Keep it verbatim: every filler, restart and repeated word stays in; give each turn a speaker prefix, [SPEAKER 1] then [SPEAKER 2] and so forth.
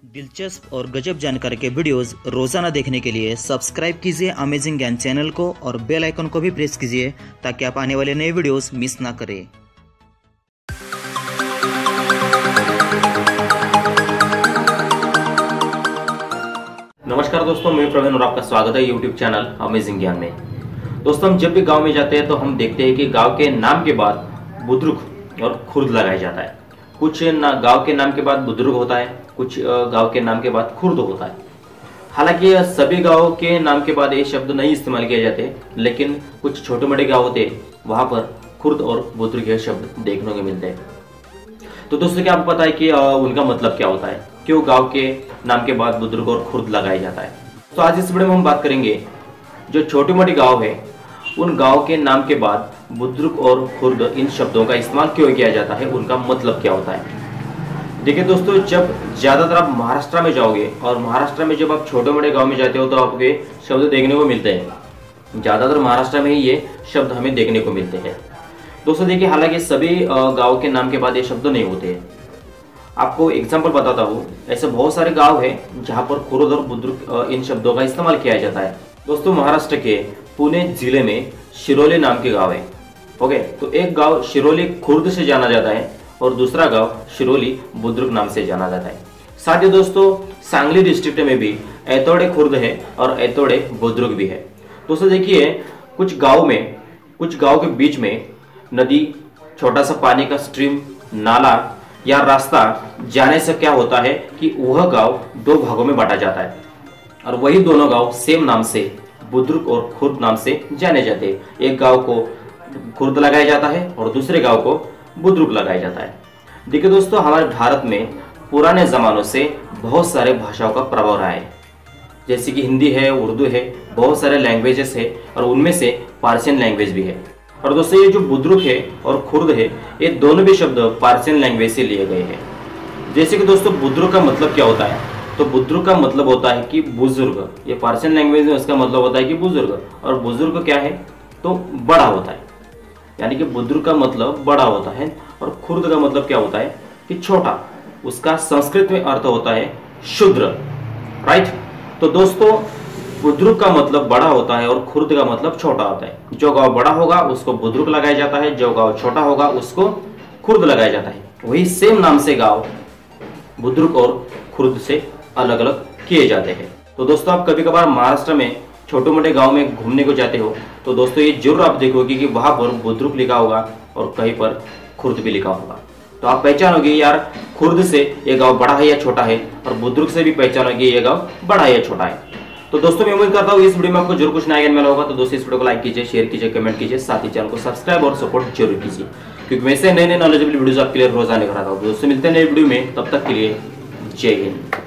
[SPEAKER 1] दिलचस्प और गजब जानकारी के वीडियोस रोजाना देखने के लिए सब्सक्राइब कीजिए अमेजिंग ज्ञान चैनल को और बेल आइकन को भी प्रेस कीजिए ताकि आप आने वाले नए वीडियोस मिस ना करें।
[SPEAKER 2] नमस्कार दोस्तों, मैं प्रवीण और आपका स्वागत है यूट्यूब चैनल अमेजिंग ज्ञान में। दोस्तों, हम जब भी गांव में जाते हैं तो हम देखते हैं कि गांव के नाम के बाद बुद्रुक और खुर्द लगाया जाता है। कुछ ना गांव के नाम के बाद बुद्रुक होता है, कुछ गांव के नाम के बाद खुर्द होता है। हालांकि सभी गांव के नाम के बाद ये शब्द नहीं इस्तेमाल किए जाते, लेकिन कुछ छोटे मोटे गांव होते हैं वहां पर खुर्द और बुद्रुक ये शब्द देखने को मिलते हैं। तो दोस्तों, क्या आपको पता है कि उनका मतलब क्या होता है, क्यों गांव के नाम के बाद बुद्रुक और खुर्द लगाया जाता है? तो आज इस वीडियो में हम बात करेंगे जो छोटे मोटे गांव है उन गांव के नाम के बाद बुद्रुक और खुर्द इन शब्दों का इस्तेमाल क्यों किया जाता है, उनका मतलब क्या होता है। देखिए दोस्तों, जब ज्यादातर आप महाराष्ट्र में जाओगे और महाराष्ट्र में जब आप छोटे मोटे गांव में जाते हो तो आपको ये शब्द देखने को मिलते हैं। ज्यादातर महाराष्ट्र में ही ये शब्द हमें देखने को मिलते हैं। दोस्तों देखिए, हालांकि सभी गांव के नाम के बाद ये शब्द नहीं होते हैं। आपको एग्जाम्पल बताता हूँ, ऐसे बहुत सारे गांव है जहाँ पर खुर्द और बुद्रुक इन शब्दों का इस्तेमाल किया जाता है। दोस्तों, महाराष्ट्र के पुणे जिले में शिरोली नाम के गांव है। ओके, तो एक गांव शिरोली खुर्द से जाना जाता है और दूसरा गांव शिरोली बुद्रुक नाम से जाना जाता है। साथ ही दोस्तों, सांगली डिस्ट्रिक्ट में भी ऐतोड़े खुर्द है और ऐतोड़े बुद्रुक भी है। दोस्तों देखिए, कुछ गांव में कुछ गांव के बीच में नदी, छोटा सा पानी का स्ट्रीम, नाला या रास्ता जाने से क्या होता है कि वह गांव दो भागों में बांटा जाता है और वही दोनों गांव सेम नाम से बुद्रुक और खुर्द नाम से जाने जाते हैं। एक गांव को खुर्द लगाया जाता है और दूसरे गांव को बुद्रुक लगाया जाता है। देखिए दोस्तों, हमारे भारत में पुराने जमानों से बहुत सारे भाषाओं का प्रभाव रहा है, जैसे कि हिंदी है, उर्दू है, बहुत सारे लैंग्वेजेस है और उनमें से पार्सियन लैंग्वेज भी है। और दोस्तों, ये जो बुद्रुक है और खुर्द है, ये दोनों भी शब्द पार्सियन लैंग्वेज से लिए गए हैं। जैसे कि दोस्तों, बुद्रुक का मतलब क्या होता है, तो बुद्रुक का मतलब होता है कि बुजुर्ग। ये पार्सियन लैंग्वेज में उसका मतलब होता है कि बुजुर्ग, और बुजुर्ग क्या है तो बड़ा होता है, यानी कि बुद्रुक का मतलब बड़ा होता है और खुर्द का मतलब क्या होता है कि छोटा। उसका संस्कृत में अर्थ होता है शूद्र, राइट। तो दोस्तों, बुद्रुक का मतलब बड़ा होता है और खुर्द का मतलब छोटा होता है। जो गांव बड़ा होगा उसको बुद्रुक लगाया जाता है, जो गांव छोटा होगा उसको खुर्द लगाया जाता है। वही सेम नाम से गांव बुद्रुक और खुर्द से अलग अलग किए जाते हैं। तो दोस्तों, आप कभी कभार महाराष्ट्र में छोटे मोटे गांव में घूमने को जाते हो तो दोस्तों ये जरूर आप देखोगे कि वहां पर बुद्रुक लिखा होगा और कहीं पर खुर्द भी लिखा होगा। तो आप पहचानोगे यार खुर्द से ये गांव बड़ा है या छोटा है, और बुद्रुक से भी पहचानोगे ये गांव बड़ा है या छोटा है। तो दोस्तों, मैं उम्मीद करता हूँ इस वीडियो में आपको जरूर कुछ नया ज्ञान मिला होगा। तो दोस्तों, इस वीडियो को लाइक कीजिए, शेयर कीजिए, कमेंट कीजिए, साथ ही चैनल को सब्सक्राइब और सपोर्ट जरूर कीजिए, क्योंकि वैसे नए नए नॉलेजेबल वीडियोज आपके लिए रोजाना कराता हूँ। दोस्तों, मिलते हैं नए वीडियो में, तब तक के लिए जय हिंद।